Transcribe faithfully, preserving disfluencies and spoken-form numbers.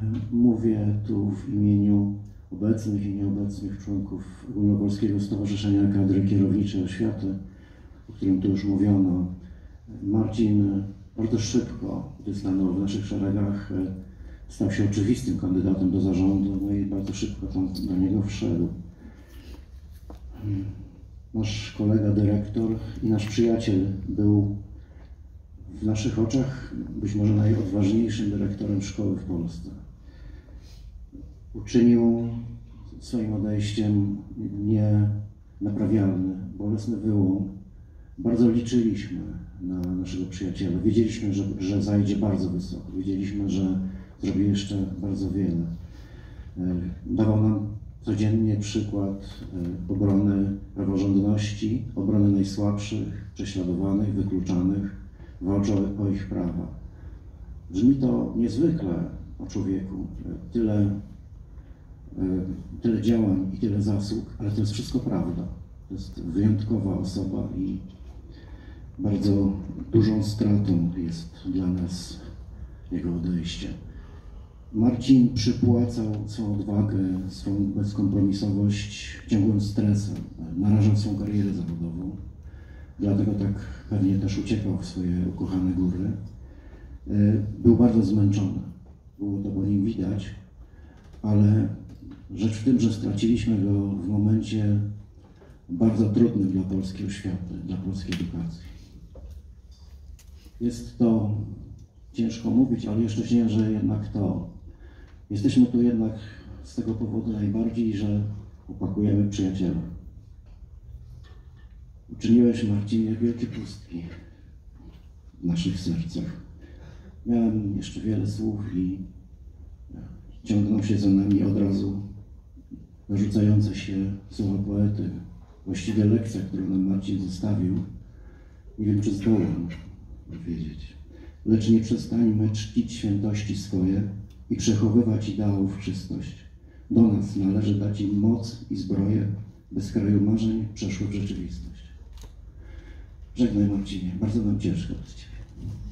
Mówię tu w imieniu obecnych i nieobecnych członków Ogólnopolskiego Stowarzyszenia Kadry Kierowniczej Oświaty, o którym tu już mówiono. Marcin bardzo szybko, gdy stanął w naszych szeregach, stał się oczywistym kandydatem do zarządu, no i bardzo szybko tam do niego wszedł. Nasz kolega dyrektor i nasz przyjaciel był w naszych oczach być może najodważniejszym dyrektorem szkoły w Polsce. Uczynił swoim odejściem nienaprawialny, bolesny wyłom. Bardzo liczyliśmy na naszego przyjaciela. Wiedzieliśmy, że, że zajdzie bardzo wysoko. Wiedzieliśmy, że zrobi jeszcze bardzo wiele. Dawał nam codziennie przykład obrony praworządności, obrony najsłabszych, prześladowanych, wykluczanych, walczył o ich prawa. Brzmi to niezwykle o człowieku. Tyle, tyle działań i tyle zasług, ale to jest wszystko prawda. To jest wyjątkowa osoba i bardzo dużą stratą jest dla nas jego odejście. Marcin przypłacał swą odwagę, swą bezkompromisowość ciągłym stresem, narażał swą karierę zawodową, dlatego tak pewnie też uciekał w swoje ukochane góry. Był bardzo zmęczony, było to po nim widać, ale rzecz w tym, że straciliśmy go w momencie bardzo trudnym dla polskiej oświaty, dla polskiej edukacji. Jest to ciężko mówić, ale jeszcze ciężej jednak to. Jesteśmy tu jednak z tego powodu najbardziej, że opakujemy przyjaciela. Uczyniłeś, Marcinie, wielkie pustki w naszych sercach. Miałem jeszcze wiele słów i ciągną się za nami od razu narzucające się słowa poety. Właściwie lekcja, którą nam Marcin zostawił, nie wiem, czy zdołam powiedzieć. Lecz nie przestańmy czcić świętości swoje i przechowywać ideałów czystość. Do nas należy dać im moc i zbroję, by z kraju marzeń przeszły w rzeczywistość. Żegnaj, Marcinie, bardzo nam ciężko bez Ciebie.